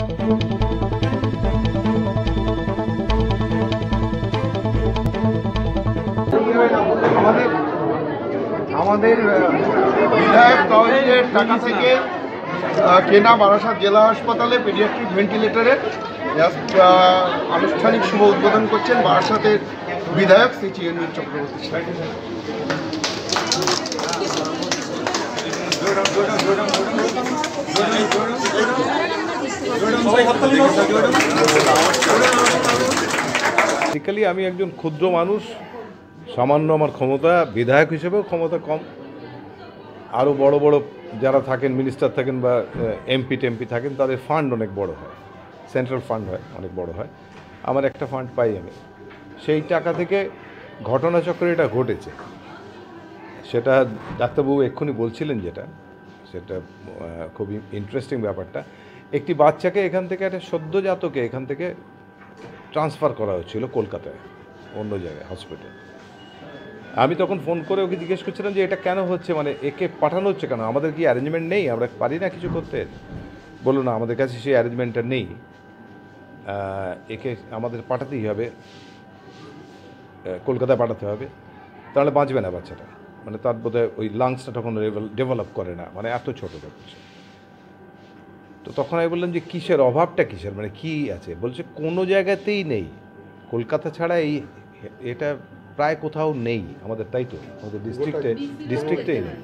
আমাদের বিধায়ক তহবিলের টাকা থেকে কেনা বারাসাত জেলা হাসপাতালে পেডিয়াট্রিক ভেন্টিলেটরের আনুষ্ঠানিক শুভ উদ্বোধন করছেন বারাসাতের বিধায়ক শ্রী চিরঞ্জীব চক্রবর্তী সাহেব। বেসিক্যালি আমি একজন ক্ষুদ্র মানুষ, সামান্য আমার ক্ষমতা, বিধায়ক হিসেবেও ক্ষমতা কম। আরও বড় বড় যারা থাকেন, মিনিস্টার থাকেন বা এমপি টেমপি থাকেন, তাদের ফান্ড অনেক বড় হয়, সেন্ট্রাল ফান্ড হয়, অনেক বড় হয়। আমার একটা ফান্ড পাই আমি, সেই টাকা থেকে ঘটনাচক্রে এটা ঘটেছে। সেটা ডাক্তারবাবু এক্ষুনি বলছিলেন, সেটা খুবই ইন্টারেস্টিং ব্যাপারটা। একটি বাচ্চাকে এখান থেকে, একটা সদ্যজাতকে এখান থেকে ট্রান্সফার করা হচ্ছিল কলকাতায় অন্য জায়গায় হসপিটাল। আমি তখন ফোন করে ওকে জিজ্ঞেস করছিলাম যে এটা কেন হচ্ছে, মানে একে পাঠানো হচ্ছে কেন, আমাদের কি অ্যারেঞ্জমেন্ট নেই, আমরা পারি না কিছু করতে? বললো না, আমাদের কাছে সেই অ্যারেঞ্জমেন্টটা নেই, একে আমাদের পাঠাতেই হবে, কলকাতায় পাঠাতে হবে, তাহলে বাঁচবে না বাচ্চাটা। মানে তার বোধহয় ওই লাংসটা তখন ডেভেলপ করে না, মানে এত ছোটো বাচ্চা। তো তখন আমি বললাম যে কিসের অভাবটা, কিসের, মানে কী আছে? বলছে কোনো জায়গাতেই নেই, কলকাতা ছাড়া এটা প্রায় কোথাও নেই আমাদের, তাই তো আমাদের ডিস্ট্রিক্টেই নেই,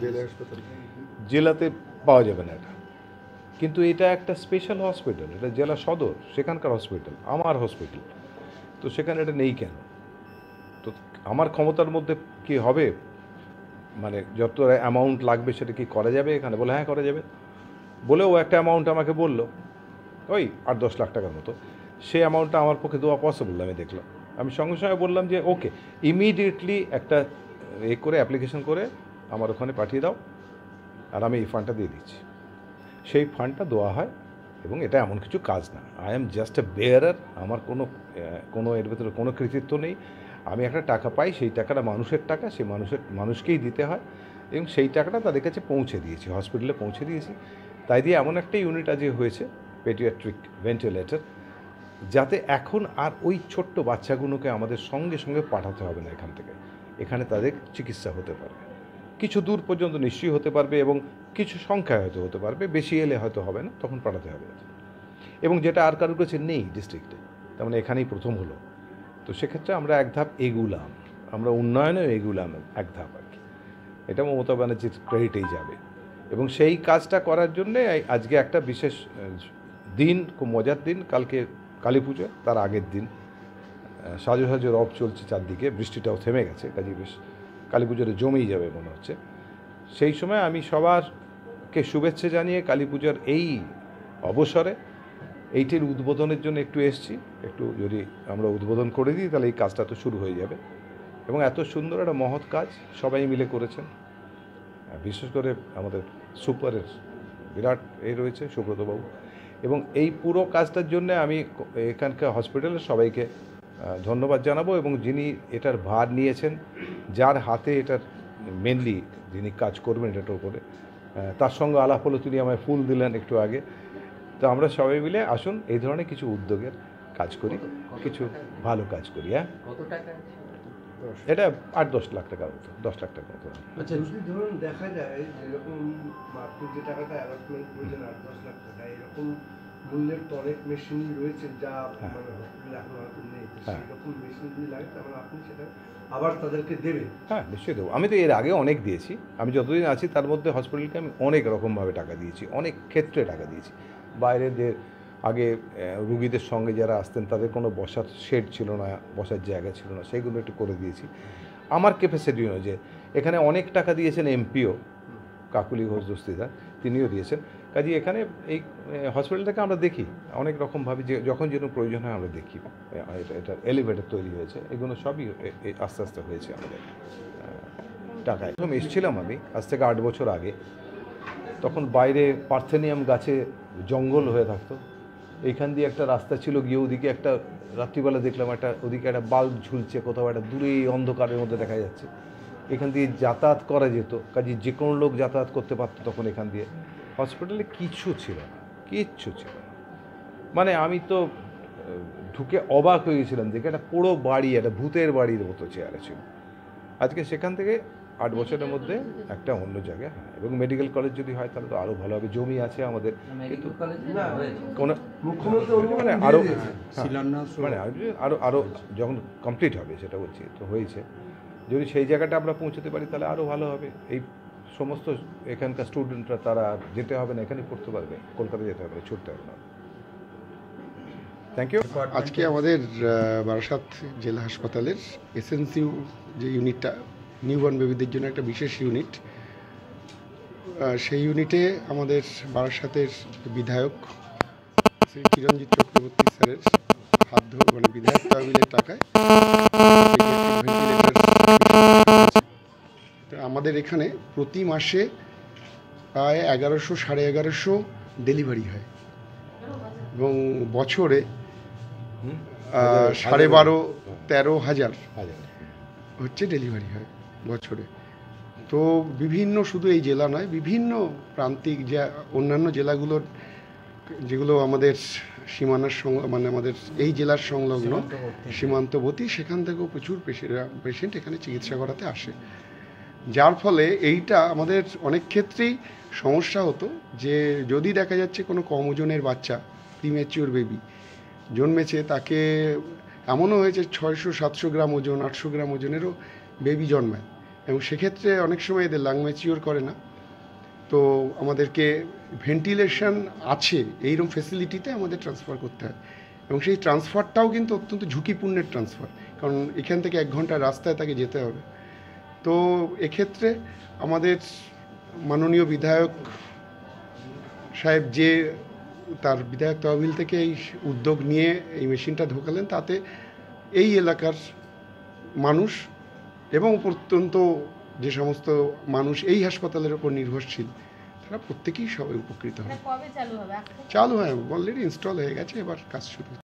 জেলাতে পাওয়া যাবে না এটা। কিন্তু এটা একটা স্পেশাল হসপিটাল, এটা জেলা সদর, সেখানকার হসপিটাল, আমার হসপিটাল, তো সেখানে এটা নেই কেন? তো আমার ক্ষমতার মধ্যে কি হবে, মানে যত অ্যামাউন্ট লাগবে সেটা কি করা যাবে এখানে? বলে হ্যাঁ করা যাবে। বলে ও একটা অ্যামাউন্ট আমাকে বললো, ওই 8-10 লাখ টাকার মতো। সেই অ্যামাউন্টটা আমার পক্ষে দেওয়া পসিবল আমি দেখলাম। আমি সঙ্গে সঙ্গে বললাম যে ওকে, ইমিডিয়েটলি একটা করে অ্যাপ্লিকেশন করে আমার ওখানে পাঠিয়ে দাও, আর আমি এই ফান্ডটা দিয়ে দিচ্ছি। সেই ফান্ডটা দেওয়া হয়, এবং এটা এমন কিছু কাজ না, I am just a bearer. আমার কোনো এর ভেতরে কোনো কৃতিত্ব নেই। আমি একটা টাকা পাই, সেই টাকাটা মানুষের টাকা, সেই মানুষকেই দিতে হয়, এবং সেই টাকাটা তাদের কাছে পৌঁছে দিয়েছি, হসপিটালে পৌঁছে দিয়েছি। তাই দিয়ে এমন একটা ইউনিট আজ হয়েছে, পেডিয়াট্রিক ভেন্টিলেটর, যাতে এখন আর ওই ছোট্ট বাচ্চাগুলোকে আমাদের সঙ্গে সঙ্গে পাঠাতে হবে না এখান থেকে। এখানে তাদের চিকিৎসা হতে পারবে, কিছু দূর পর্যন্ত নিশ্চয়ই হতে পারবে, এবং কিছু সংখ্যায় হয়তো হতে পারবে, বেশি এলে হয়তো হবে না, তখন পাঠাতে হবে। এবং যেটা আর কারোর কাছে নেই ডিস্ট্রিক্টে, তার মানে এখানেই প্রথম হলো। তো সেক্ষেত্রে আমরা এক ধাপ এগুলাম, আমরা উন্নয়নেও এগুলাম এক ধাপ আর কি। এটা মমতা ব্যানার্জির ক্রেডিটেই যাবে, এবং সেই কাজটা করার জন্যে আজকে একটা বিশেষ দিন, খুব মজার দিন। কালকে কালী পুজো, তার আগের দিন সাজো সাজো রব চলছে চারদিকে, বৃষ্টিটাও থেমে গেছে, কাজে বেশ কালী পুজোটা জমেই যাবে মনে হচ্ছে। সেই সময় আমি সবারকে শুভেচ্ছা জানিয়ে কালী পুজোর এই অবসরে এইটির উদ্বোধনের জন্য একটু এসছি। একটু যদি আমরা উদ্বোধন করে দিই তাহলে এই কাজটা তো শুরু হয়ে যাবে, এবং এত সুন্দর একটা মহৎ কাজ সবাই মিলে করেছেন। বিশেষ করে আমাদের সুপারের বিরাট রয়েছে সুব্রতবাবু, এবং এই পুরো কাজটার জন্য আমি এখানকার হসপিটালের সবাইকে ধন্যবাদ জানাবো, এবং যিনি এটার ভার নিয়েছেন, যার হাতে এটার মেনলি যিনি কাজ করবেন এটার উপরে, তার সঙ্গে আলাপ হলো, তিনি আমায় ফুল দিলেন একটু আগে। তো আমরা সবাই মিলে আসুন এই ধরনের কিছু উদ্যোগের কাজ করি, কিছু ভালো কাজ করি। হ্যাঁ, এটা 8-10 লাখ টাকার মতো, 10 লাখ টাকার মতো। আচ্ছা, যদি ধরুন দেখা যায় যেরকম আপনি যে টাকাটা অ্যালটমেন্ট করেছেন 8-10 লাখ টাকা, এরকম মূল্যের তো অনেক মেশিন রয়েছে যা মানে হসপিটালে এখন হয়তো নেই, সেরকম মেশিন যদি লাগে তাহলে আপনি সেটা আবার তাদেরকে দেবেন? হ্যাঁ, নিশ্চয়ই দেবো। আমি তো এর আগে অনেক দিয়েছি, আমি যতদিন আছি তার মধ্যে হসপিটালকে আমি অনেক রকমভাবে টাকা দিয়েছি, অনেক ক্ষেত্রে টাকা দিয়েছি। বাইরে যে আগে রুগীদের সঙ্গে যারা আসতেন তাদের কোনো বসার শেড ছিল না, বসার জায়গা ছিল না, সেইগুলো একটু করে দিয়েছি। আমার ক্যাপাসিটি অনুযায়ী এখানে অনেক টাকা দিয়েছেন এমপিও কাকুলি ঘোষ দস্তিদার, তিনিও দিয়েছেন। কাজে এখানে এই হসপিটালটাকে আমরা দেখি অনেক রকমভাবে, যে যখন যেন প্রয়োজন হয় আমরা দেখি। এটা এলিভেটর তৈরি হয়েছে, এগুলো সবই আস্তে আস্তে হয়েছে আমাদের টাকায়। প্রথম এসেছিলাম আমি আজ থেকে 8 বছর আগে, তখন বাইরে পার্থেনিয়াম গাছে জঙ্গল হয়ে থাকতো, এইখান দিয়ে একটা রাস্তা ছিল গিয়ে ওদিকে একটা রাত্রিবেলা দেখলাম একটা ওদিকে একটা বাল্ব ঝুলছে কোথাও, একটা দূরে অন্ধকারের মধ্যে দেখা যাচ্ছে। এখান দিয়ে যাতায়াত করা যেত, কাজে যে কোনো লোক যাতায়াত করতে পারতো তখন এখান দিয়ে। হসপিটালে কিচ্ছু ছিল না, কিচ্ছু ছিল না। মানে আমি তো ঢুকে অবাক হয়ে গেছিলাম দেখে, একটা পুরো বাড়ি, একটা ভূতের বাড়ির মতো চেয়ারে ছিল। আজকে সেখান থেকে 8 বছরের মধ্যে একটা অন্য জায়গায়, হ্যাঁ, এবং মেডিকেল কলেজ যদি হয় তাহলে তো আরও ভালো হবে। জমি আছে আমাদের, কিন্তু কোনো মুখ্যমন্ত্রী মানে আরও শিলান্যাস মানে আরও যখন কমপ্লিট হবে সেটা বলছি, তো হয়েছে, যদি সেই জায়গাটা আমরা পৌঁছতে পারি তাহলে আরও ভালো হবে। এই সমস্ত এখানকার স্টুডেন্টরা তারা যেতে হবে না, এখানেই পড়তে পারবে, কলকাতা যেতে হবে না, ছুটতে হবে না। Thank you. আজকে আমাদের বারাসাত জেলা হাসপাতালের এসএনসিউ যে ইউনিটটা, নিউবর্ন বেবিদের জন্য একটা বিশেষ ইউনিট, সেই ইউনিটে আমাদের বারাসাতের বিধায়ক শ্রী চিরঞ্জিত চক্রবর্তী স্যারের হাত ধরে, মানে বিধায়ক তহবিলের টাকায় তো আমাদের এখানে প্রতি মাসে প্রায় 1100 সাড়ে 1100 ডেলিভারি হয়, এবং বছরে 12,500-13,000 হচ্ছে ডেলিভারি হয় বছরে। তো বিভিন্ন, শুধু এই জেলা নয়, বিভিন্ন প্রান্তিক যে অন্যান্য জেলাগুলোর, যেগুলো আমাদের সীমানার মানে আমাদের এই জেলার সংলগ্ন সীমান্তবর্তী, সেখান থেকেও প্রচুর পেশেন্ট এখানে চিকিৎসা করাতে আসে। যার ফলে এইটা আমাদের অনেক ক্ষেত্রেই সমস্যা হতো, যে যদি দেখা যাচ্ছে কোনো কম ওজনের বাচ্চা, প্রিম্যাচিওর বেবি জন্মেছে, তাকে এমনও হয়েছে 600-700 গ্রাম ওজন, 800 গ্রাম ওজনেরও বেবি জন্মায়, এবং সেক্ষেত্রে অনেক সময় এদের লাং ম্যাচিওর করে না। তো আমাদেরকে ভেন্টিলেশন আছে এইরকম ফেসিলিটিতে আমাদের ট্রান্সফার করতে হয়, এবং সেই ট্রান্সফারটাও কিন্তু অত্যন্ত ঝুঁকিপূর্ণের ট্রান্সফার, কারণ এখান থেকে 1 ঘন্টা রাস্তায় তাকে যেতে হবে। তো এক্ষেত্রে আমাদের মাননীয় বিধায়ক সাহেব যে তার বিধায়ক তহবিল থেকে এই উদ্যোগ নিয়ে এই মেশিনটা ঢোকালেন, তাতে এই এলাকার মানুষ এবং প্রত্যন্ত যে সমস্ত মানুষ এই হাসপাতালের উপর নির্ভরশীল, তারা প্রত্যেকেই সবাই উপকৃত হয়। কবে চালু হবে? চালু হয়, অলরেডি ইনস্টল হয়ে গেছে, এবার কাজ শুরু।